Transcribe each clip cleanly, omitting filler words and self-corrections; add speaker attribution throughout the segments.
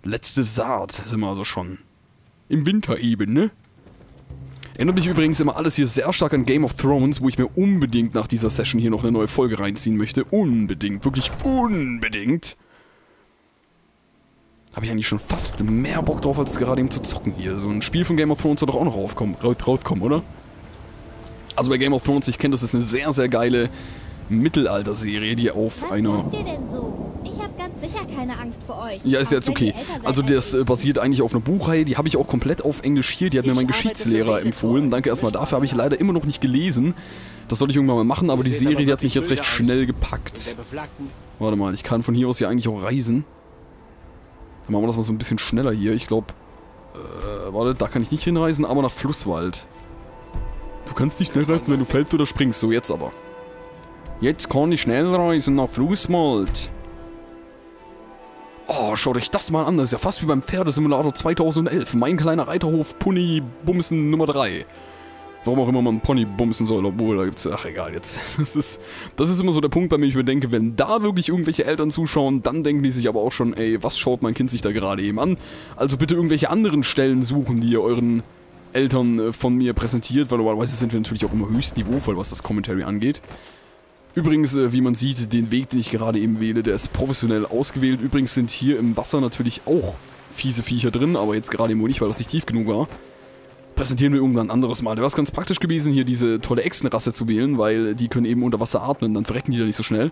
Speaker 1: Letzte Saat sind wir also schon. Im Winter eben, ne? Erinnert mich übrigens immer alles hier sehr stark an Game of Thrones, wo ich mir unbedingt nach dieser Session hier noch eine neue Folge reinziehen möchte. Unbedingt, wirklich unbedingt. Habe ich eigentlich schon fast mehr Bock drauf, als gerade eben zu zocken hier. So ein Spiel von Game of Thrones soll doch auch noch rauskommen, oder? Also bei Game of Thrones, ich kenne, das ist eine sehr, sehr geile Mittelalter-Serie, die auf einer...
Speaker 2: Was sagt ihr denn so? Ich habe ganz sicher keine Angst vor euch.
Speaker 1: Ja, ist jetzt okay. Also das basiert eigentlich auf einer Buchreihe, die habe ich auch komplett auf Englisch hier. Die hat mir mein Geschichtslehrer empfohlen. Danke erstmal dafür, habe ich leider immer noch nicht gelesen. Das sollte ich irgendwann mal machen, aber die Serie, die hat mich jetzt recht schnell gepackt. Warte mal, ich kann von hier aus ja eigentlich auch reisen. Dann machen wir das mal so ein bisschen schneller hier. Ich glaube, warte, da kann ich nicht hinreisen, aber nach Flusswald. Du kannst nicht schnell reisen, wenn du fällst oder springst. So, jetzt aber. Jetzt kann ich schnell reisen nach Flusswald. Oh, schaut euch das mal an. Das ist ja fast wie beim Pferdesimulator 2011. Mein kleiner Reiterhof Pony Bumsen Nummer 3. Warum auch immer man Pony bumsen soll, obwohl, da gibt's... Ach, egal jetzt. Das ist immer so der Punkt, bei dem ich mir denke, wenn da wirklich irgendwelche Eltern zuschauen, dann denken die sich aber auch schon, ey, was schaut mein Kind sich da gerade eben an? Also bitte irgendwelche anderen Stellen suchen, die ihr euren Eltern von mir präsentiert, weil normalerweise sind wir natürlich auch immer höchst niveauvoll, was das Commentary angeht. Übrigens, wie man sieht, den Weg, den ich gerade eben wähle, der ist professionell ausgewählt. Übrigens sind hier im Wasser natürlich auch fiese Viecher drin, aber jetzt gerade eben nicht, weil das nicht tief genug war. Präsentieren wir irgendwann ein anderes Mal. Da wäre es ganz praktisch gewesen, hier diese tolle Echsenrasse zu wählen, weil die können eben unter Wasser atmen, dann verrecken die da nicht so schnell.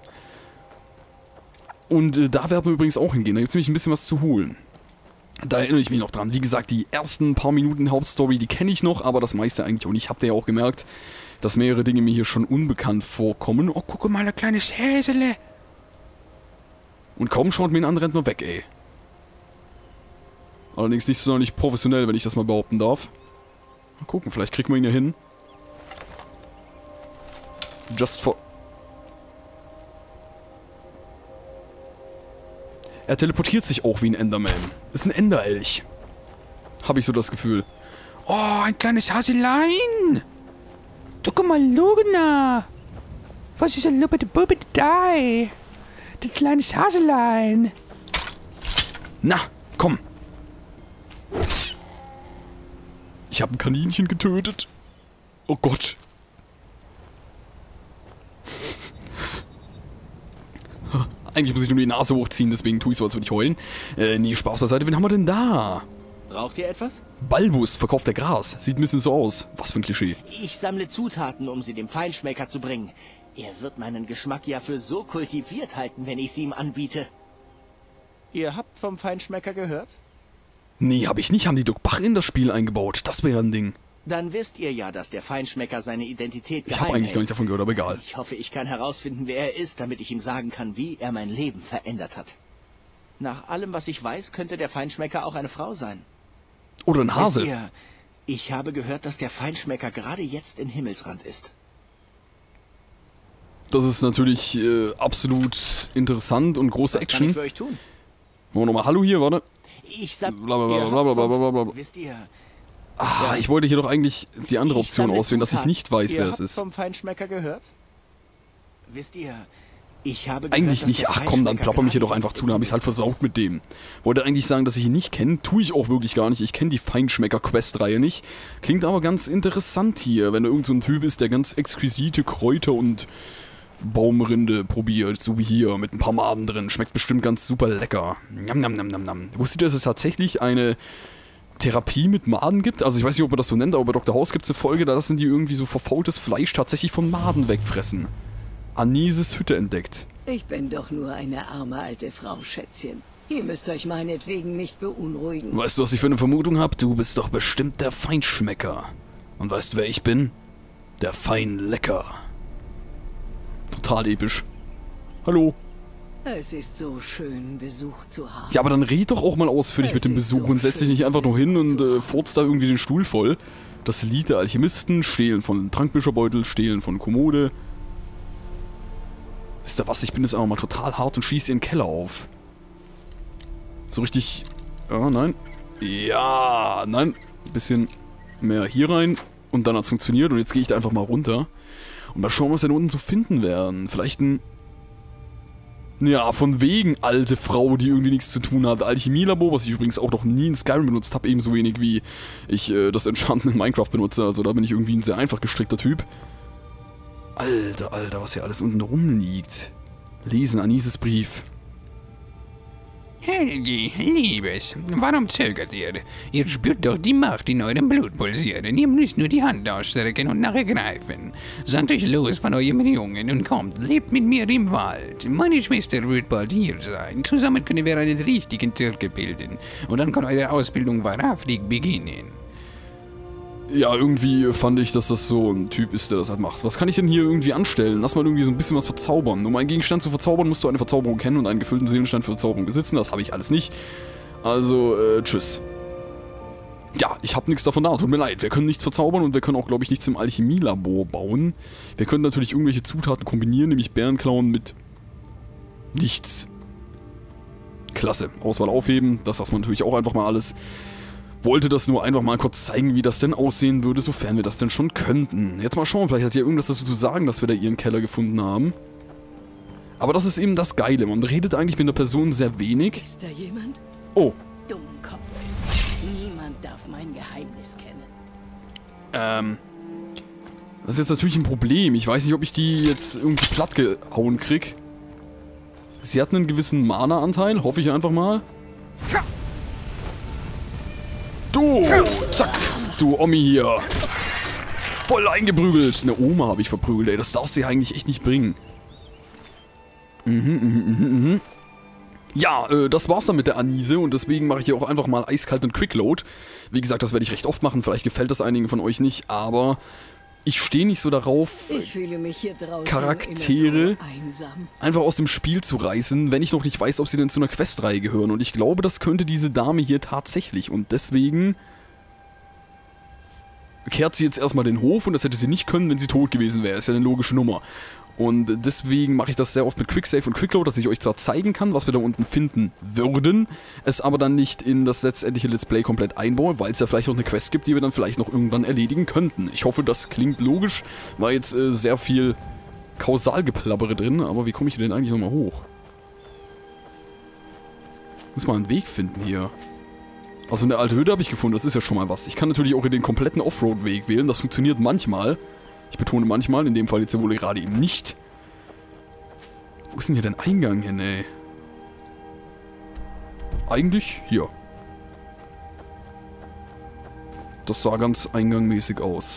Speaker 1: Und da werden wir übrigens auch hingehen, da gibt es nämlich ein bisschen was zu holen. Da erinnere ich mich noch dran. Wie gesagt, die ersten paar Minuten Hauptstory, die kenne ich noch, aber das meiste eigentlich auch nicht. Habt ihr ja auch gemerkt, dass mehrere Dinge mir hier schon unbekannt vorkommen. Oh, guck mal, ein kleines Häsele. Und kaum schaut mir ein anderer nur weg, ey. Allerdings nicht sonderlich professionell, wenn ich das mal behaupten darf. Mal gucken, vielleicht kriegen wir ihn ja hin. Just for... Er teleportiert sich auch wie ein Enderman. Ist ein Enderelch. Habe ich so das Gefühl. Oh, ein kleines Haselein. Guck mal, Lugna. Was ist ein Lubbidi-Bubbidi-Dei? Das kleine Haselein. Na, komm. Ich habe ein Kaninchen getötet. Oh Gott. Eigentlich muss ich nur die Nase hochziehen, deswegen tue ich so, als würde ich heulen. Nee, Spaß beiseite. Wen haben wir denn da?
Speaker 3: Braucht ihr etwas?
Speaker 1: Balbus, verkauft der Gras. Sieht ein bisschen so aus. Was für ein Klischee.
Speaker 3: Ich sammle Zutaten, um sie dem Feinschmecker zu bringen. Er wird meinen Geschmack ja für so kultiviert halten, wenn ich sie ihm anbiete. Ihr habt vom Feinschmecker gehört?
Speaker 1: Nee, hab ich nicht. Haben die Doc Bach in das Spiel eingebaut. Das wäre ein Ding.
Speaker 3: Dann wisst ihr ja, dass der Feinschmecker seine Identität geheim
Speaker 1: Ich habe eigentlich
Speaker 3: hält.
Speaker 1: gar nicht davon gehört, aber egal.
Speaker 3: Ich hoffe, ich kann herausfinden, wer er ist, damit ich ihm sagen kann, wie er mein Leben verändert hat. Nach allem, was ich weiß, könnte der Feinschmecker auch eine Frau sein.
Speaker 1: Oder ein Hase.
Speaker 3: Wisst ihr, ich habe gehört, dass der Feinschmecker gerade jetzt in Himmelsrand ist.
Speaker 1: Das ist natürlich absolut interessant und große
Speaker 3: Was kann
Speaker 1: Action.
Speaker 3: ich für euch tun?
Speaker 1: Machen wir nochmal Hallo hier, warte.
Speaker 3: Ich sag,
Speaker 1: Blablabla.
Speaker 3: wisst ihr,
Speaker 1: Ah, ich wollte hier doch eigentlich die andere Option auswählen, dass ich nicht weiß, wer es ist.
Speaker 3: Vom Feinschmecker gehört? Wisst ihr, ich habe gehört,
Speaker 1: Eigentlich
Speaker 3: dass
Speaker 1: nicht.
Speaker 3: der
Speaker 1: Ach komm, dann
Speaker 3: Feinschmecker
Speaker 1: plapper mich hier doch
Speaker 3: gerade
Speaker 1: einfach
Speaker 3: jetzt
Speaker 1: zu,
Speaker 3: in
Speaker 1: dann hab ich's halt
Speaker 3: Himmelsrand
Speaker 1: versaut mit dem. Wollte eigentlich sagen, dass ich ihn nicht kenne, tue ich auch wirklich gar nicht. Ich kenne die Feinschmecker-Quest-Reihe nicht. Klingt aber ganz interessant hier, wenn da irgend so ein Typ ist, der ganz exquisite Kräuter und Baumrinde probiert, so wie hier, mit ein paar Maden drin. Schmeckt bestimmt ganz super lecker. Nam, nam, nam, nam, nam. Wusstet ihr, dass es tatsächlich eine Therapie mit Maden gibt? Also ich weiß nicht, ob man das so nennt, aber bei Dr. House gibt es eine Folge, da lassen die irgendwie so verfaultes Fleisch tatsächlich von Maden wegfressen. Anises Hütte entdeckt.
Speaker 4: Ich bin doch nur eine arme alte Frau, Schätzchen. Ihr müsst euch meinetwegen nicht beunruhigen.
Speaker 1: Weißt du, was ich für eine Vermutung habe? Du bist doch bestimmt der Feinschmecker. Und weißt du, wer ich bin? Der Feinlecker. Total episch. Hallo.
Speaker 4: Es ist so schön, Besuch zu haben.
Speaker 1: Ja, aber dann red doch auch mal ausführlich mit dem Besuch und setz dich nicht einfach nur hin und furzt da irgendwie den Stuhl voll. Das Lied der Alchemisten, Stehlen von Trankbücherbeutel, Stehlen von Kommode. Wisst ihr was, ich bin jetzt einfach mal total hart und schieße in den Keller auf. So richtig... Ja, nein. Ja, nein. Ein bisschen mehr hier rein und dann hat's funktioniert und jetzt gehe ich da einfach mal runter. Und mal schauen, was wir da unten zu finden werden. Vielleicht ein Ja, von wegen alte Frau, die irgendwie nichts zu tun hat. Alchemielabor, was ich übrigens auch noch nie in Skyrim benutzt habe, ebenso wenig wie ich das Enchanten in Minecraft benutze. Also da bin ich irgendwie ein sehr einfach gestrickter Typ. Alter, Alter, was hier alles unten rumliegt. Lesen, Anises Brief.
Speaker 5: Helgi, Liebes, warum zögert ihr? Ihr spürt doch die Macht in eurem Blut pulsieren. Ihr müsst nur die Hand ausstrecken und nachher greifen. Sandt euch los von eurem Jungen und kommt, lebt mit mir im Wald. Meine Schwester wird bald hier sein. Zusammen können wir einen richtigen Zirkel bilden. Und dann kann eure Ausbildung wahrhaftig beginnen.
Speaker 1: Ja, irgendwie fand ich, dass das so ein Typ ist, der das halt macht. Was kann ich denn hier irgendwie anstellen? Lass mal irgendwie so ein bisschen was verzaubern. Um einen Gegenstand zu verzaubern, musst du eine Verzauberung kennen und einen gefüllten Seelenstein für Verzauberung besitzen. Das habe ich alles nicht. Also, tschüss. Ja, ich habe nichts davon da. Tut mir leid. Wir können nichts verzaubern und wir können auch, glaube ich, nichts im Alchemielabor bauen. Wir können natürlich irgendwelche Zutaten kombinieren, nämlich Bärenklauen mit nichts. Klasse. Auswahl aufheben. Das lassen wir natürlich auch einfach mal alles. Wollte das nur einfach mal kurz zeigen, wie das denn aussehen würde, sofern wir das denn schon könnten. Jetzt mal schauen, vielleicht hat ja irgendwas dazu zu sagen, dass wir da ihren Keller gefunden haben. Aber das ist eben das Geile, man redet eigentlich mit einer Person sehr wenig.
Speaker 4: Ist da jemand?
Speaker 1: Oh.
Speaker 4: Dummkopf. Niemand darf mein Geheimnis kennen.
Speaker 1: Das ist jetzt natürlich ein Problem. Ich weiß nicht, ob ich die jetzt irgendwie platt gehauen krieg. Sie hat einen gewissen Mana-Anteil, hoffe ich einfach mal. Du! Zack! Du Omi hier! Voll eingeprügelt! Eine Oma habe ich verprügelt, ey. Das darfst du ja eigentlich echt nicht bringen. Ja, das war's dann mit der Anise und deswegen mache ich hier auch einfach mal eiskalt und Quickload. Wie gesagt, das werde ich recht oft machen. Vielleicht gefällt das einigen von euch nicht, aber ich stehe nicht so darauf,
Speaker 4: Ich fühle mich hier draußen
Speaker 1: Charaktere
Speaker 4: immer so einsam.
Speaker 1: einfach aus dem Spiel zu reißen, wenn ich noch nicht weiß, ob sie denn zu einer Questreihe gehören. Und ich glaube, das könnte diese Dame hier tatsächlich. Und deswegen kehrt sie jetzt erstmal den Hof und das hätte sie nicht können, wenn sie tot gewesen wäre. Ist ja eine logische Nummer. Und deswegen mache ich das sehr oft mit Quicksave und Quickload, dass ich euch zwar zeigen kann, was wir da unten finden würden, es aber dann nicht in das letztendliche Let's Play komplett einbaue, weil es ja vielleicht noch eine Quest gibt, die wir dann vielleicht noch irgendwann erledigen könnten. Ich hoffe, das klingt logisch. War jetzt sehr viel Kausalgeplappere drin, aber wie komme ich denn eigentlich nochmal hoch? Muss mal einen Weg finden hier. Also eine alte Hütte habe ich gefunden, das ist ja schon mal was. Ich kann natürlich auch den kompletten Offroad-Weg wählen, das funktioniert manchmal. Ich betone manchmal, in dem Fall jetzt ja wohl gerade eben nicht. Wo ist denn hier der Eingang hin, ey? Eigentlich hier. Das sah ganz eingangmäßig aus.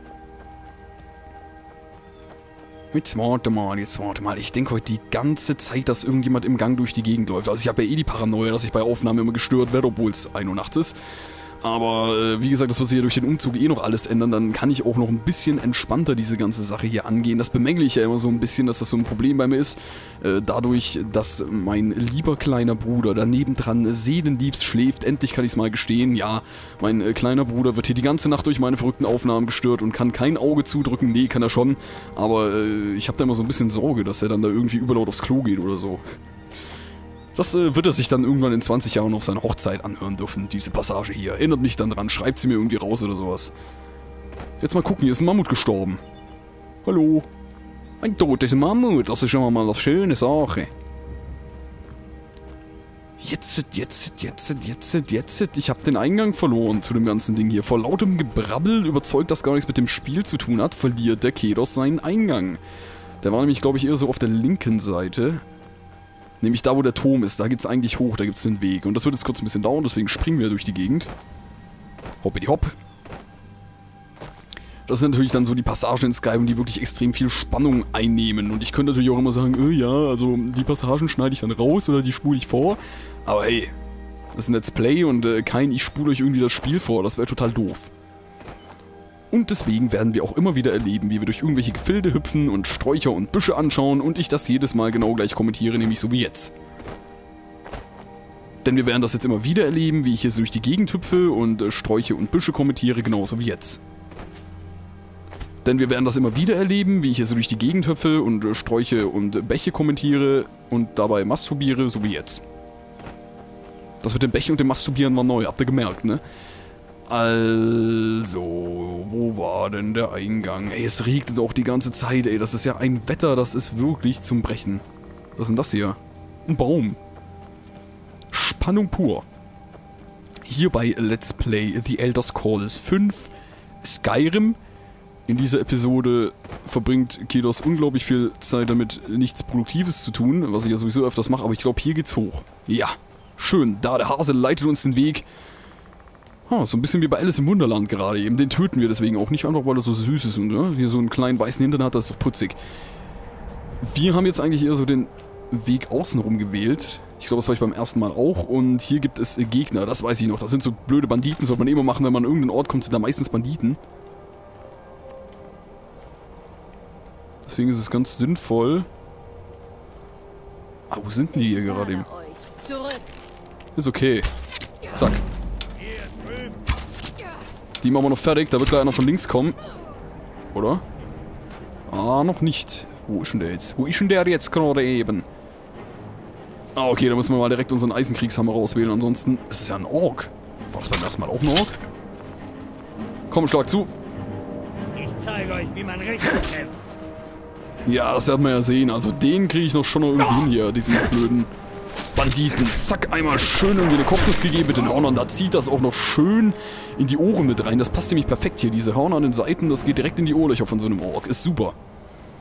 Speaker 1: Jetzt warte mal. Ich denke heute die ganze Zeit, dass irgendjemand im Gang durch die Gegend läuft. Also ich habe ja eh die Paranoia, dass ich bei Aufnahmen immer gestört werde, obwohl es 1 Uhr nachts ist. Aber wie gesagt, das wird sich ja durch den Umzug eh noch alles ändern. Dann kann ich auch noch ein bisschen entspannter diese ganze Sache hier angehen. Das bemängle ich ja immer so ein bisschen, dass das so ein Problem bei mir ist. Dadurch, dass mein lieber kleiner Bruder daneben dran seelenliebst schläft. Endlich kann ich es mal gestehen. Ja, mein kleiner Bruder wird hier die ganze Nacht durch meine verrückten Aufnahmen gestört und kann kein Auge zudrücken. Nee, kann er schon. Aber ich habe da immer so ein bisschen Sorge, dass er dann da irgendwie überlaut aufs Klo geht oder so. Das wird er sich dann irgendwann in 20 Jahren auf seiner Hochzeit anhören dürfen, diese Passage hier. Erinnert mich dann dran, schreibt sie mir irgendwie raus oder sowas. Jetzt mal gucken, hier ist ein Mammut gestorben. Hallo. Ein totes Mammut, das ist schon mal eine schöne Sache. Jetzt. Ich habe den Eingang verloren zu dem ganzen Ding hier. Vor lautem Gebrabbel, überzeugt, dass gar nichts mit dem Spiel zu tun hat, verliert der Kedos seinen Eingang. Der war nämlich, glaube ich, eher so auf der linken Seite. Nämlich da, wo der Turm ist, da geht's eigentlich hoch, da gibt's den Weg. Und das wird jetzt kurz ein bisschen dauern, deswegen springen wir durch die Gegend. Hoppidi hopp. Das sind natürlich dann so die Passagen in Skyrim, die wirklich extrem viel Spannung einnehmen. Und ich könnte natürlich auch immer sagen, ja, also die Passagen schneide ich dann raus oder die spule ich vor. Aber hey, das ist ein Let's Play und ich spule euch irgendwie das Spiel vor, das wäre total doof. Und deswegen werden wir auch immer wieder erleben, wie wir durch irgendwelche Gefilde hüpfen und Sträucher und Büsche anschauen und ich das jedes Mal genau gleich kommentiere, nämlich so wie jetzt. Denn wir werden das jetzt immer wieder erleben, wie ich hier so durch die Gegend hüpfe und Sträucher und Büsche kommentiere, genauso wie jetzt. Denn wir werden das immer wieder erleben, wie ich hier so durch die Gegend hüpfe und Sträuche und Bäche kommentiere und dabei masturbiere, so wie jetzt. Das mit den Bächen und dem Masturbieren war neu, habt ihr gemerkt, ne? Also, wo war denn der Eingang? Ey, es regnet auch die ganze Zeit, ey. Das ist ja ein Wetter, das ist wirklich zum Brechen. Was ist denn das hier? Ein Baum. Spannung pur. Hier bei Let's Play The Elder Scrolls 5 Skyrim. In dieser Episode verbringt Kedos unglaublich viel Zeit damit, nichts Produktives zu tun, was ich ja sowieso öfters mache, aber ich glaube, hier geht's hoch. Ja, schön. Da, der Hase leitet uns den Weg. So ein bisschen wie bei Alice im Wunderland gerade eben. Den töten wir deswegen auch nicht, einfach weil er so süß ist und hier so einen kleinen weißen Hintern hat, das ist doch putzig. Wir haben jetzt eigentlich eher so den Weg außenrum gewählt. Ich glaube, das war ich beim ersten Mal auch. Und hier gibt es Gegner, das weiß ich noch. Das sind so blöde Banditen, sollte man immer machen, wenn man an irgendeinen Ort kommt, sind da meistens Banditen. Deswegen ist es ganz sinnvoll. Wo sind die hier gerade eben? Ist okay. Zack. Die machen wir noch fertig, da wird gleich einer von links kommen. Oder? Noch nicht. Wo ist denn der jetzt? Wo ist denn der jetzt gerade eben? Okay, da müssen wir mal direkt unseren Eisenkriegshammer rauswählen, ansonsten ist es ja ein Ork. War das beim ersten Mal auch ein Ork? Komm, schlag zu.
Speaker 6: Ich zeige euch, wie man richtig kämpft.
Speaker 1: Ja, das werden wir ja sehen. Also den kriege ich noch schon irgendwie hin hier, diesen blöden Banditen. Zack, einmal schön irgendwie eine Kopfnuss gegeben mit den Hörnern. Da zieht das auch noch schön in die Ohren mit rein. Das passt nämlich perfekt hier. Diese Hörner an den Seiten, das geht direkt in die Ohrlöcher von so einem Ork. Ist super.